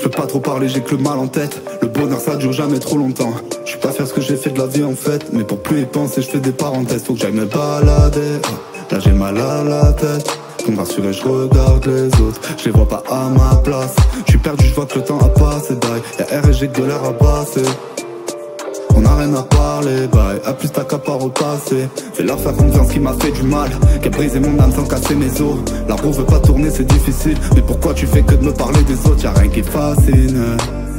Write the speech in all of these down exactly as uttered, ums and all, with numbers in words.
peux pas trop parler, j'ai que le mal en tête. Le bonheur ça dure jamais trop longtemps. Je suis pas faire ce que j'ai fait de la vie en fait, mais pour plus y penser je fais des parenthèses. Faut que j'aille me balader, là j'ai mal à la tête. Pour me rassurer je regarde les autres, je les vois pas à ma place. Je suis perdu, je vois que le temps a passé, bye. Y'a R et G que de l'air à passer. On n'a rien à parler, bye. A plus t'as qu'à pas repasser. Fais leur faire confiance qui m'a fait du mal, qui a brisé mon âme sans casser mes os. La roue veut pas tourner, c'est difficile. Mais pourquoi tu fais que de me parler des autres? Y'a rien qui fascine,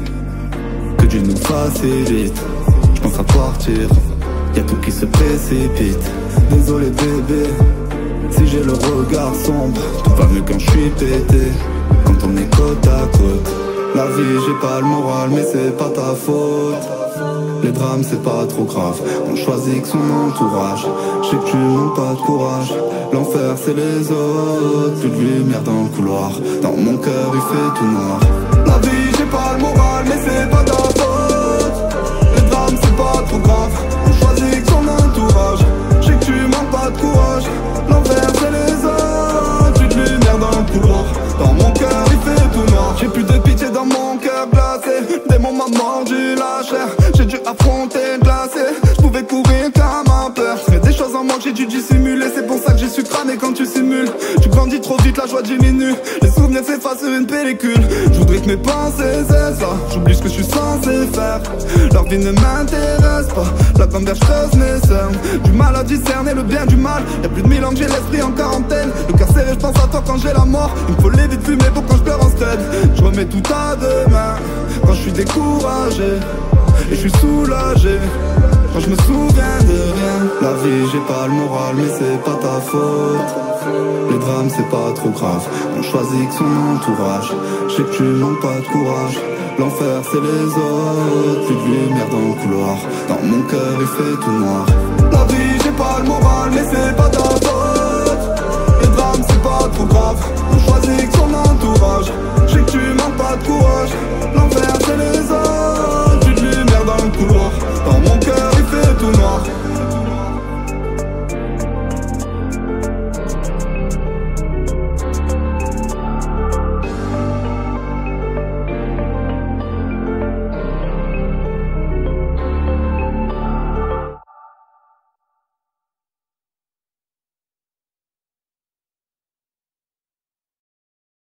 que Dieu nous facilite. Je pense à partir, y'a tout qui se précipite. Désolé bébé, si j'ai le regard sombre, tout va mieux quand je suis pété. Quand on est côte à côte, la vie j'ai pas le moral mais c'est pas ta faute. Les drames c'est pas trop grave, on choisit que son entourage. Je sais que tu manques pas de courage, l'enfer c'est les autres. Plus de lumière dans le couloir, dans mon cœur il fait tout noir. La vie j'ai pas le moral mais c'est pas ta faute. Les drames c'est pas trop grave, on choisit que son entourage. Je sais que tu manques pas de courage, l'enfer c'est les autres. Plus de lumière dans le couloir, dans mon cœur il fait tout noir. J'ai plus de pitié dans mon cœur glacé, démon m'a mordu la chair. J'ai dû affronter glacé, je pouvais courir qu'à ma peur. Mais des choses en moi que j'ai dû dissimuler, c'est pour ça que j'ai su crâner quand tu simules. Tu grandis trop vite, la joie diminue, les souvenirs s'effacent sur une pellicule. Je voudrais que mes pensées c'est ça, j'oublie ce que je suis censé faire. Leur vie ne m'intéresse pas, la gamberge creuse mes cernes. Du mal à discerner le bien du mal, y'a plus de mille ans que j'ai l'esprit en quarantaine. Le cœur serré, je pense à toi quand j'ai la mort. Il me faut les vides fumer pour quand je pleure en scred. Je remets tout à demain, quand je suis découragé. Et je suis soulagé quand je me souviens de rien. La vie j'ai pas le moral mais c'est pas ta faute. Les drames c'est pas trop grave, on choisit que son entourage. Je sais que tu manques pas de courage, l'enfer c'est les autres. Plus de lumière dans le couloir, dans mon cœur il fait tout noir. La vie j'ai pas le moral mais c'est pas ta faute. Les drames c'est pas trop grave, on choisit que son entourage. Je sais que tu manques pas de courage, l'enfer c'est les autres.